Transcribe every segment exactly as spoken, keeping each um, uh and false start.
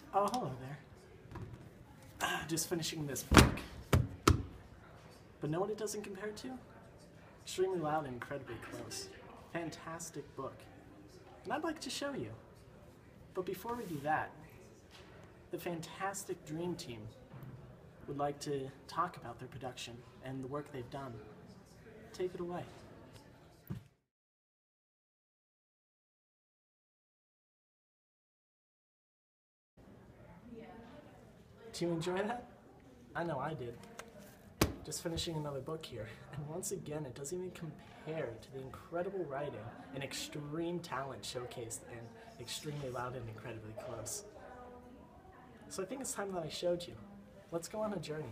Oh, hello there. Ah, just finishing this book. But know what it doesn't compare to? Extremely Loud and Incredibly Close. Fantastic book. And I'd like to show you. But before we do that, the fantastic Dream Team would like to talk about their production and the work they've done. Take it away. Do you enjoy that? I know I did. Just finishing another book here, and once again it doesn't even compare to the incredible writing and extreme talent showcased in Extremely Loud and Incredibly Close. So I think it's time that I showed you. Let's go on a journey.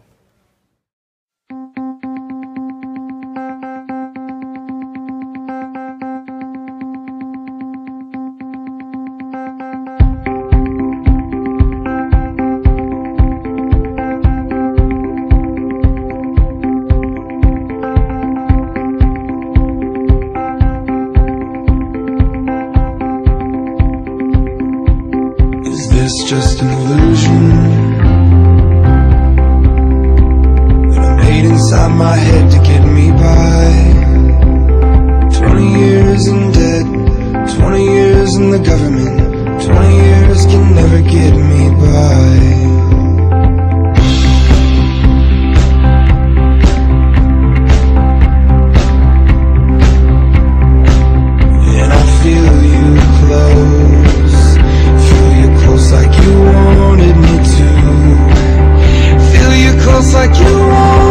Is this just an illusion that I made inside my head to get me by? Twenty years in debt, twenty years in the government, twenty years can never get me by. And I feel you close, feel you close like you wanted me to, feel you close like you wanted